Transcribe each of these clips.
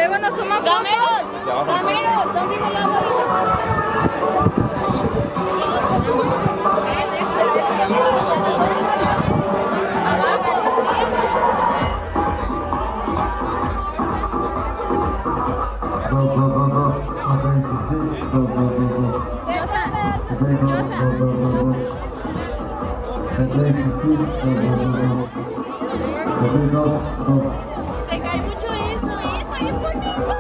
luego nos toman fotos. Cameros, ¿dónde viene la bolita? Se cae mucho esto, está bien bonito.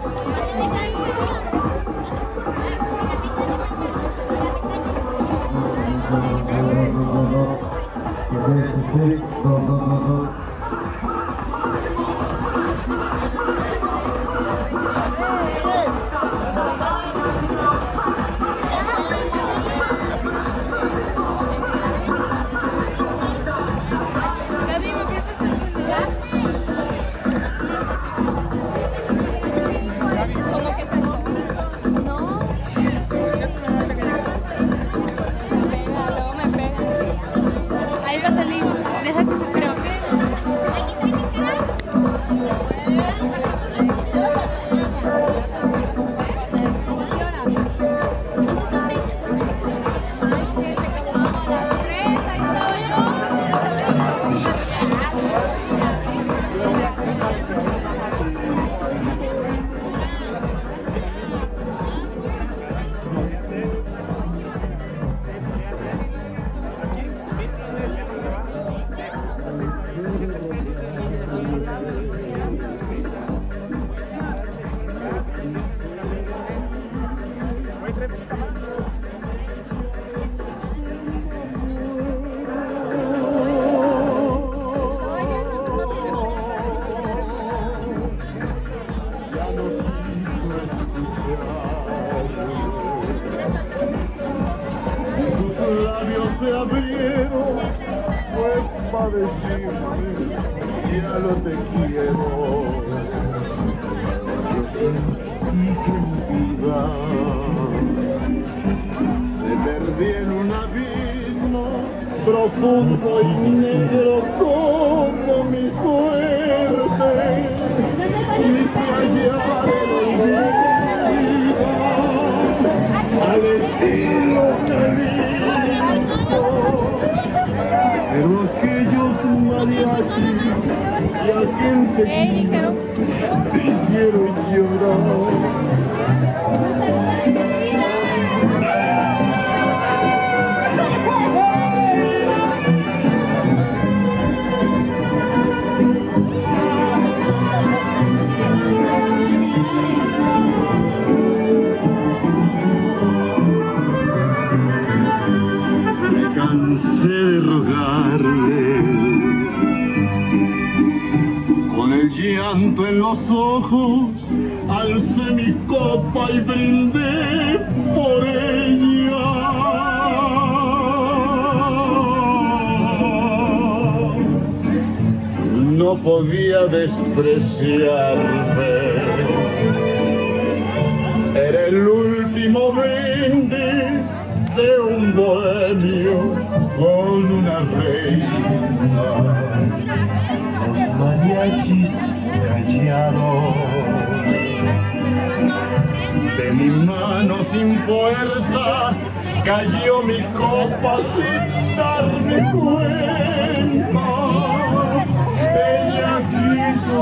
Se abrieron, fue para decirme, cielo te quiero. Yo sentí que mi vida me perdí en un abismo profundo y negro como mi suerte. Quise hallar el olvido al estilo de vida. Pero aquellos mariachis y aquel te quiero llorar. Me cansé de rogarle, con el llanto en los ojos, alcé mi copa y brindé por ella. No podía despreciarme, era el último brindis de un bohemio con una reina. Los mariachis callados, de mi mano sin fuerza cayó mi copa sin darme cuenta. Ella quiso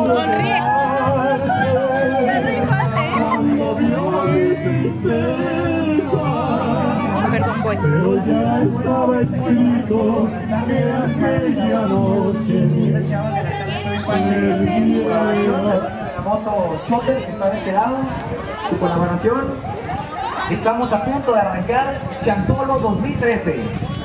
cuando vio mi tristeza. Perdón, voy. Pero ya estaba escrito que aquella noche la moto Sote, que está de este lado, su colaboración. Estamos a punto de arrancar Chantolo 2013.